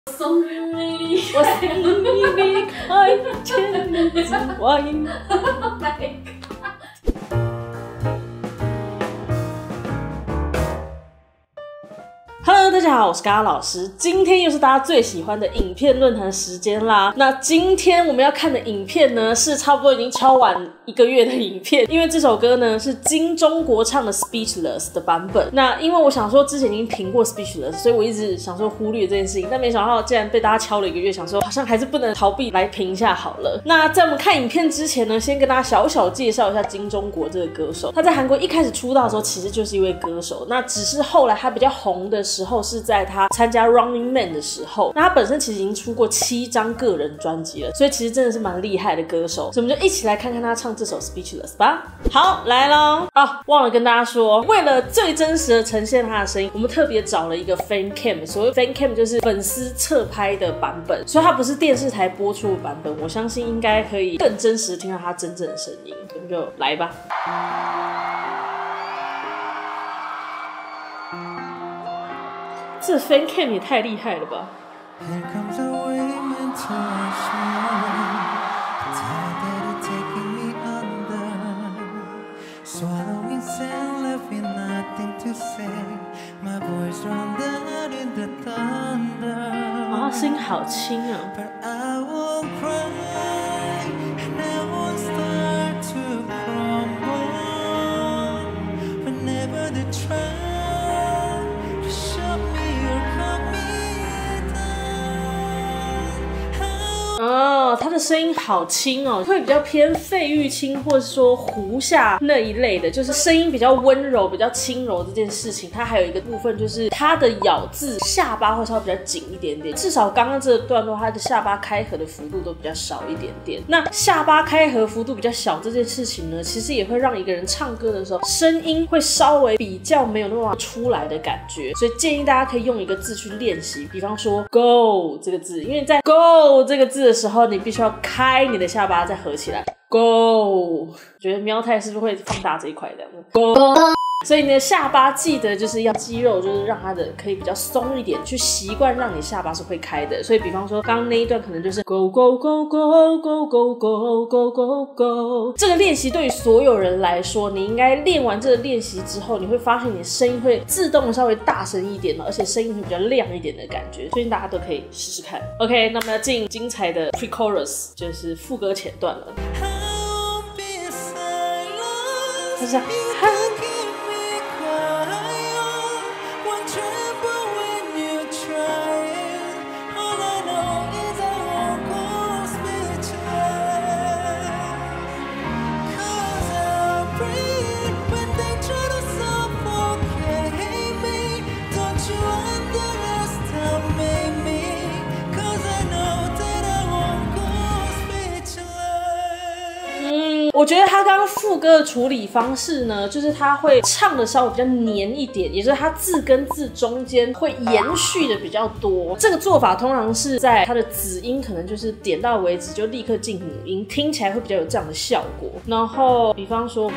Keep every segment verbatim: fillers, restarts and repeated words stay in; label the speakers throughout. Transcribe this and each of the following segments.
Speaker 1: 送你，
Speaker 2: 我送你离开千里之外。Hello， 大家好，我是嘎嘎老师。今天又是大家最喜欢的影片论坛时间啦。那今天我们要看的影片呢，是差不多已经敲完一个月的影片，因为这首歌呢是金钟国唱的 Speechless 的版本。那因为我想说之前已经评过 Speechless， 所以我一直想说忽略这件事情，但没想到竟然被大家敲了一个月，想说好像还是不能逃避来评一下好了。那在我们看影片之前呢，先跟大家小小介绍一下金钟国这个歌手。他在韩国一开始出道的时候其实就是一位歌手，那只是后来他比较红的时候是在他参加 Running Man 的时候。那他本身其实已经出过七张个人专辑了，所以其实真的是蛮厉害的歌手。所以我们就一起来看看他唱这首 Speechless 吧。好，来咯啊，忘了跟大家说，为了最真实的呈现他的声音，我们特别找了一个 Fan Cam。所谓 Fan Cam 就是粉丝侧拍的版本，所以它不是电视台播出的版本。我相信应该可以更真实听到他真正的声音。我们就来吧。这 Fan Cam 也太厉害了吧啊，声音好轻啊。哦，他的声音好轻哦，会比较偏费玉清或者说胡夏那一类的，就是声音比较温柔、比较轻柔这件事情。它还有一个部分就是他的咬字，下巴会稍微比较紧一点点。至少刚刚这个段落，他的下巴开合的幅度都比较少一点点。那下巴开合幅度比较小这件事情呢，其实也会让一个人唱歌的时候，声音会稍微比较没有那么出来的感觉。所以建议大家可以用一个字去练习，比方说 go 这个字，因为在 go 这个字的时候，你必须要开你的下巴再合起来 go。 觉得喵太是不是会放大这一块这样 go， 所以你的下巴记得就是要肌肉就是让它的可以比较松一点，去习惯让你下巴是会开的。所以比方说刚刚那一段可能就是 go go go go go go go go go go。 这个练习对于所有人来说，你应该练完这个练习之后，你会发现你的声音会自动的稍微大声一点，而且声音会比较亮一点的感觉。所以大家都可以试试看。 OK， 那么要进精彩的 pre-chorus， 就是副歌前段了。就是我觉得他刚刚副歌的处理方式呢，就是他会唱的稍微比较黏一点，也就是他字跟字中间会延续的比较多。这个做法通常是在他的子音可能就是点到为止就立刻进母音，听起来会比较有这样的效果。然后比方说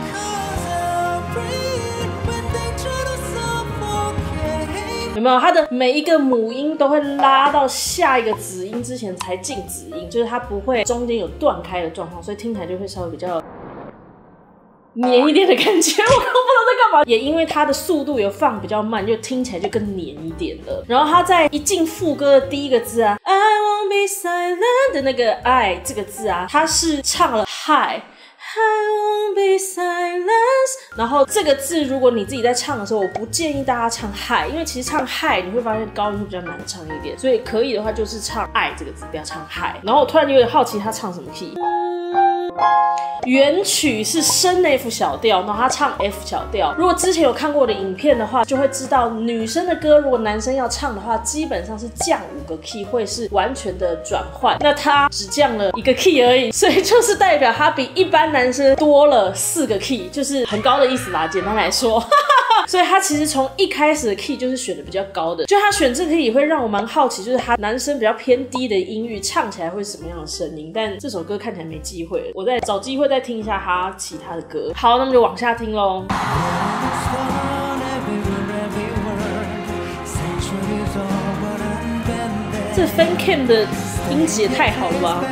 Speaker 2: 有没有？它的每一个母音都会拉到下一个子音之前才进子音，就是它不会中间有断开的状况，所以听起来就会稍微比较黏一点的感觉。我都不知道在干嘛。也因为它的速度有放比较慢，就听起来就更黏一点了。然后它在一进副歌的第一个字啊 ，I won't be silent 的那个 I 这个字啊，它是唱了 high。I won't be silent。 然后这个字如果你自己在唱的时候，我不建议大家唱 high， 因为其实唱 high 你会发现高音会比较难唱一点，所以可以的话就是唱 I 这个字，不要唱 high。 然后我突然有点好奇他唱什么 key。原曲是升 F 小调，然后他唱 F 小调。如果之前有看过我的影片的话，就会知道女生的歌如果男生要唱的话，基本上是降五个 key， 会是完全的转换。那他只降了一个 key 而已，所以就是代表他比一般男生多了四个 key， 就是很高的意思啦，简单来说。所以他其实从一开始的 key 就是选的比较高的，就他选这个 key 也会让我蛮好奇，就是他男生比较偏低的音域唱起来会是什么样的声音。但这首歌看起来没机会了，我再找机会再听一下他其他的歌。好，那么就往下听咯。 这 Fan Cam 的音质也太好了吧！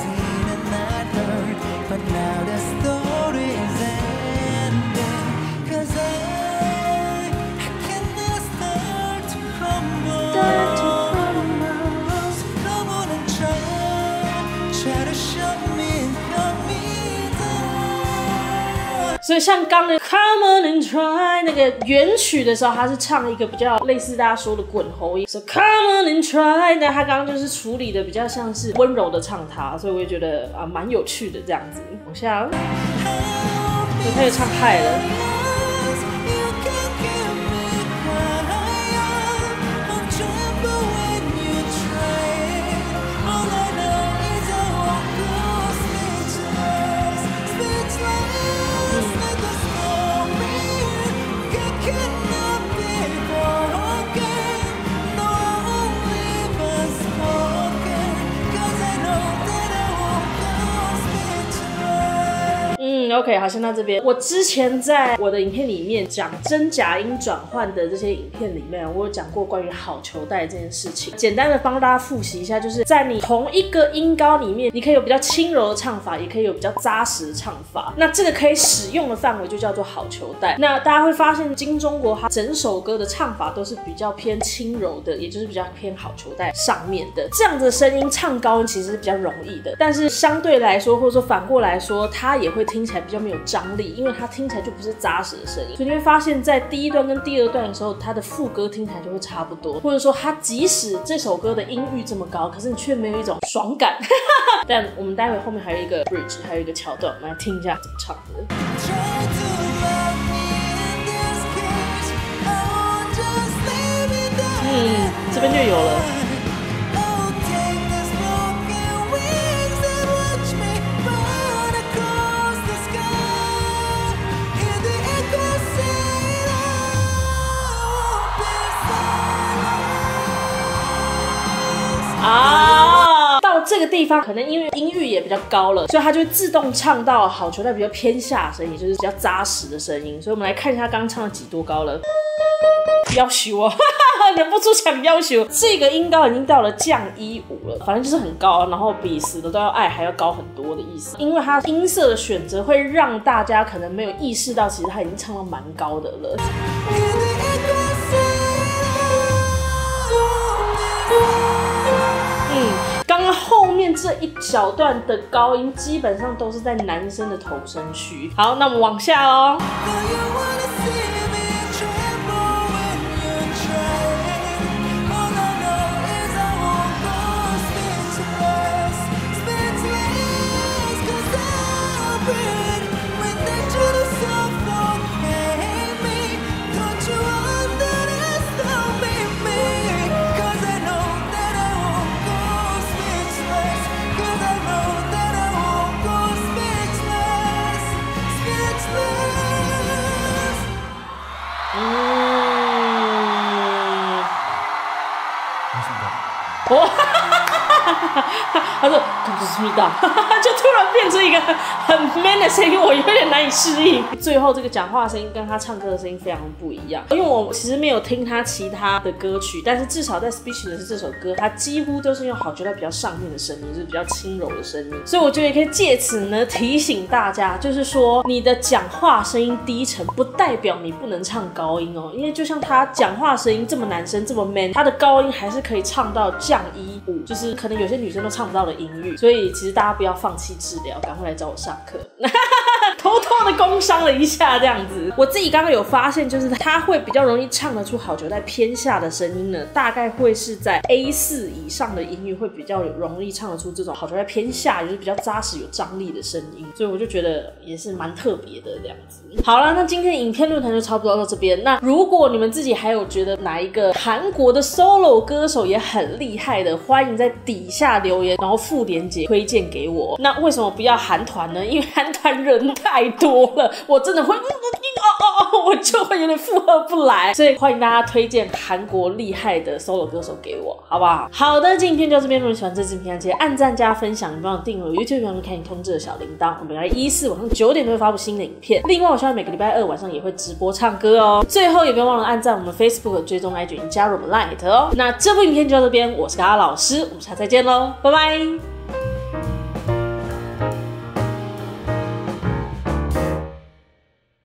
Speaker 2: 所以像刚的 Come on and try 那个原曲的时候，他是唱一个比较类似大家说的滚喉音，所以 Come on and try， 但他刚刚就是处理的比较像是温柔的唱它，所以我也觉得啊蛮有趣的这样子。往下，所以他就唱嗨了。OK， 好，先到这边。我之前在我的影片里面讲真假音转换的这些影片里面，我有讲过关于好球带这件事情。简单的帮大家复习一下，就是在你同一个音高里面，你可以有比较轻柔的唱法，也可以有比较扎实的唱法。那这个可以使用的范围就叫做好球带。那大家会发现，金钟国它整首歌的唱法都是比较偏轻柔的，也就是比较偏好球带上面的。这样子的声音唱高音其实是比较容易的，但是相对来说，或者说反过来说，它也会听起来比较没有张力，因为它听起来就不是扎实的声音，所以你会发现在第一段跟第二段的时候，它的副歌听起来就会差不多，或者说它即使这首歌的音域这么高，可是你却没有一种爽感。但我们待会后面还有一个 bridge， 还有一个桥段，我们来听一下怎么唱的。嗯，这边就有了。啊，到这个地方可能因为音域也比较高了，所以它就会自动唱到好球带比较偏下的声音，也就是比较扎实的声音。所以我们来看一下刚刚唱了几多高了。要求哦，忍不住想要求，这个音高已经到了降一五了，反正就是很高，然后比死的都要爱还要高很多的意思。因为它音色的选择会让大家可能没有意识到，其实它已经唱到蛮高的了。嗯，刚刚后面这一小段的高音基本上都是在男生的头声区。好，那我们往下哦。哦，他说不是的，就突然变成一个很 man 的声音，我有点难以适应。最后这个讲话的声音跟他唱歌的声音非常不一样，因为我其实没有听他其他的歌曲，但是至少在 Speechless 这首歌，他几乎都是用好球带比较上面的声音，就是比较轻柔的声音。所以我觉得也可以借此呢提醒大家，就是说你的讲话声音低沉，不代表你不能唱高音哦，因为就像他讲话声音这么男生这么 man， 他的高音还是可以唱到降一五，就是可能有些女生都唱不到的音域。所以其实大家不要放弃治疗，赶快来找我上课。偷偷的工商了一下这样子。我自己刚刚有发现，就是他会比较容易唱得出好球带偏下的声音呢，大概会是在 A 四 以上的音域会比较容易唱得出这种好球带偏下，也就是比较扎实有张力的声音，所以我就觉得也是蛮特别的这样子。好了，那今天影片论坛就差不多到这边。那如果你们自己还有觉得哪一个韩国的 solo 歌手也很厉害的，欢迎在底下留言，然后附连结推荐给我。那为什么不要韩团呢？因为韩团人太多了，我真的会嗯嗯哦哦哦我就会有点负荷不来。所以欢迎大家推荐韩国厉害的 solo 歌手给我，好不好？好的，今天影片就到这边。如果你喜欢这支影片，记得按赞加分享，帮我订阅我 YouTube 频道，开启通知的小铃铛。我们礼拜一四晚上九点都会发布新的影片。另外，我希望每个礼拜二晚上也会直播唱歌哦。最后也不要忘了按赞我们 Facebook 追踪 I G 加入我们 Light 哦。那这部影片就到这边，我是嘎嘎老师，我们下次再见喽，拜拜。